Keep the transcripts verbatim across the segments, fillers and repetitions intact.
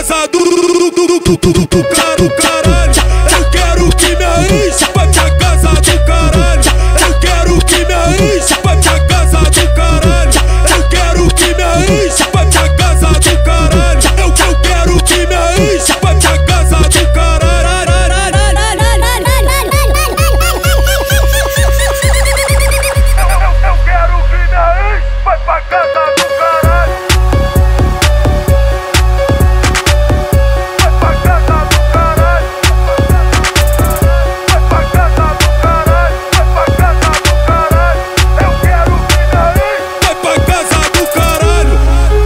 casa do do caralho. Eu quero que minha ex vai pra casa do caralho. Eu quero que minha ex vai pra casa do caralho. Eu quero que minha ex vai pra casa do caralho. Eu, eu quero que minha ex vai pra casa do caralho. Eu quero que minha ex vai pra casa do caralho. Vai pra casa do caralho. Vai pra casa do caralho. Vai pra casa do caralho. Eu quero que minha ex vai pra casa do caralho.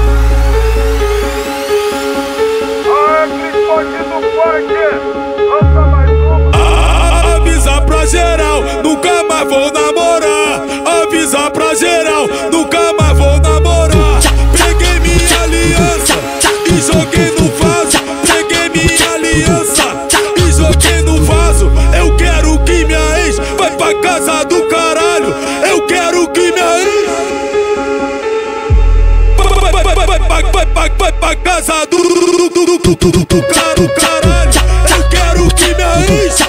Aê, Cristóide do Parque, lança mais uma. Avisa pra geral, nunca mais vou namorar. Avisa pra geral, nunca mais vou namorar. Peguei minha aliança e joguei no vaso. Peguei minha aliança e joguei no vaso. Eu quero que minha ex vai pra casa do caralho. Eu quero que minha ex vai, vai, vai, vai, vai, vai, vai, vai pra casa do caralho. Eu quero que minha ex